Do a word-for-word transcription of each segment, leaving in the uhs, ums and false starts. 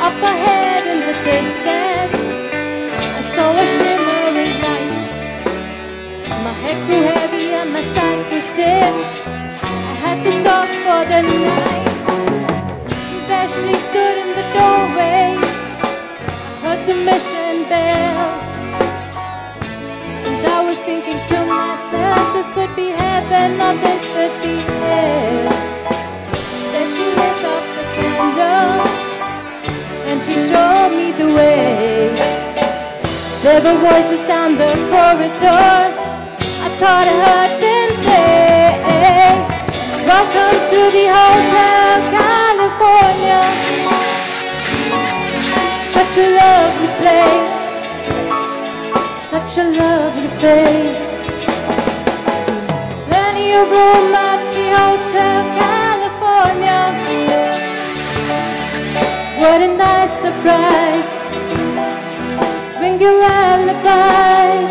Up ahead in the distance, I saw a shimmering light. My head grew heavy and my sight was dim. I had to stop for the night. There she stood in the doorway. I heard the mission bell, and I was thinking to myself, this could be heaven or this could be hell. Then she lit up the candle and she showed me the way. There were voices down the corridor. I thought I heard them say, welcome to the Hotel California. Such a lovely place, such a lovely place. Plenty of room at the Hotel California. What a nice surprise. Bring your alibis.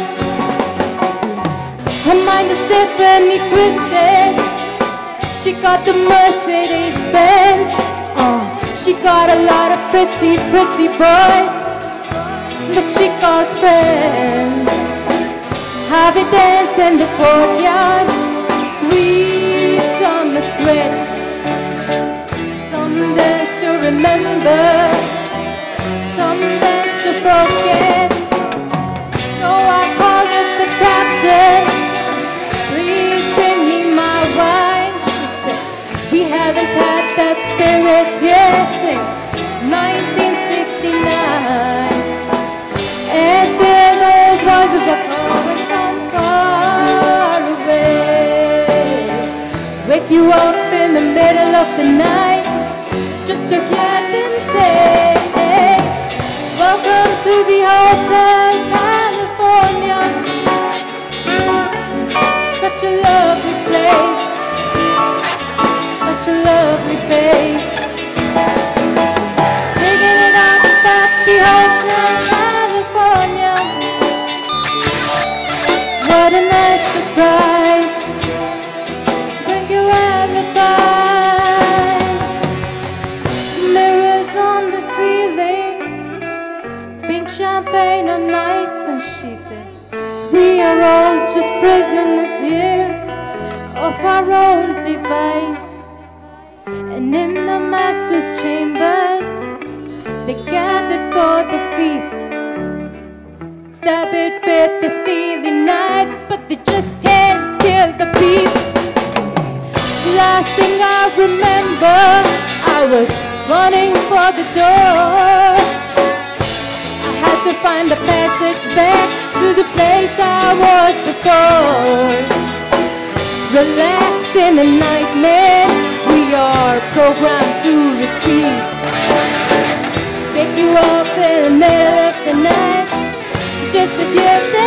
Her mind is Tiffany twisted. She got the Mercedes Benz. Oh, she got a lot of pretty, pretty boys that she calls friends. How they dance in the courtyard, sweet summer sweat. Some dance to remember, some dance to forget. So I called up the captain, please bring me my wine. She said, we haven't had that spirit here since nineteen sixty-nine. And still those voices are calling from far away. Wake you up in the middle of the night just to hear them say, welcome to the Hotel California. Such a lovely place, such a lovely place. Taking it up at the Hotel California. What a nice surprise. Bring your alibis. Mirrors on the ceiling, pink champagne on ice. And she said, we are all just prisoners here of our own device. And in the master's chambers, they gathered for the feast. Stab it with the steely knives, but they just can't kill the beast. Last thing I remember, I was running for the door. I had to find a passage back to the place I was before. Relax in a nightmare, we are programmed to receive. Pick you up in the middle of the night just to give them